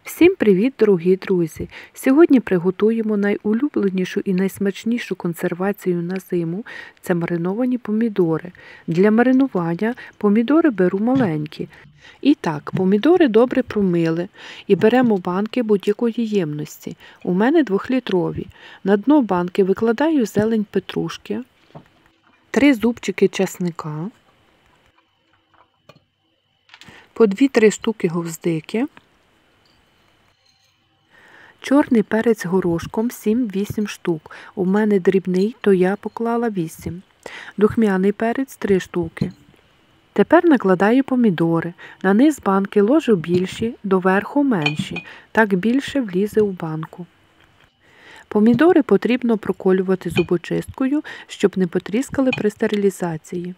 Всім привіт, дорогі друзі! Сьогодні приготуємо найулюбленішу і найсмачнішу консервацію на зиму – це мариновані помідори. Для маринування помідори беру маленькі. І так, помідори добре промили і беремо банки будь-якої ємності. У мене 2-літрові. На дно банки викладаю зелень петрушки, 3 зубчики чесника, по 2-3 штуки гвоздики, чорний перець горошком 7-8 штук. У мене дрібний, то я поклала 8. Духмяний перець 3 штуки. Тепер накладаю помідори. На низ банки ложу більші, доверху менші. Так більше влізе у банку. Помідори потрібно проколювати зубочисткою, щоб не потріскали при стерилізації.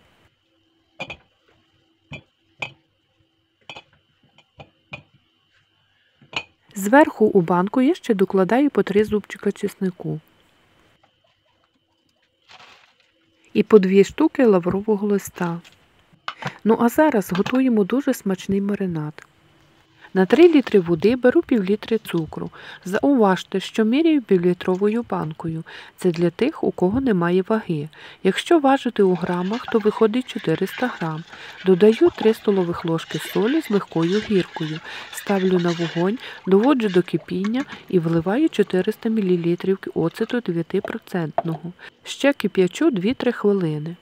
Зверху у банку я ще докладаю по 3 зубчика чеснику і по 2 штуки лаврового листа. Ну а зараз готуємо дуже смачний маринад. На 3 літри води беру пів-літри цукру. Зауважте, що міряю півлітровою банкою. Це для тих, у кого немає ваги. Якщо важити у грамах, то виходить 400 грам. Додаю 3 столових ложки солі з легкою гіркою. Ставлю на вогонь, доводжу до кипіння і вливаю 400 мл оцету 9%. Ще кип'ячу 2-3 хвилини.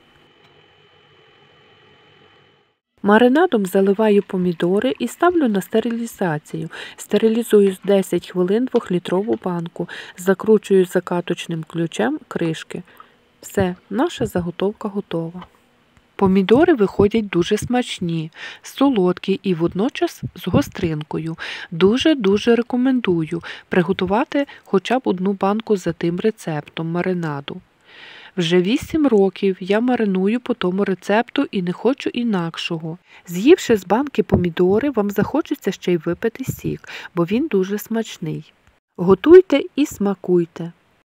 Маринадом заливаю помідори і ставлю на стерилізацію. Стерилізую з 10 хвилин 2-літрову банку. Закручую закаточним ключем кришки. Все, наша заготовка готова. Помідори виходять дуже смачні, солодкі і водночас з гостринкою. Дуже-дуже рекомендую приготувати хоча б 1 банку за тим рецептом маринаду. Вже 8 років я мариную по тому рецепту і не хочу інакшого. З'ївши з банки помідори, вам захочеться ще й випити сік, бо він дуже смачний. Готуйте і смакуйте!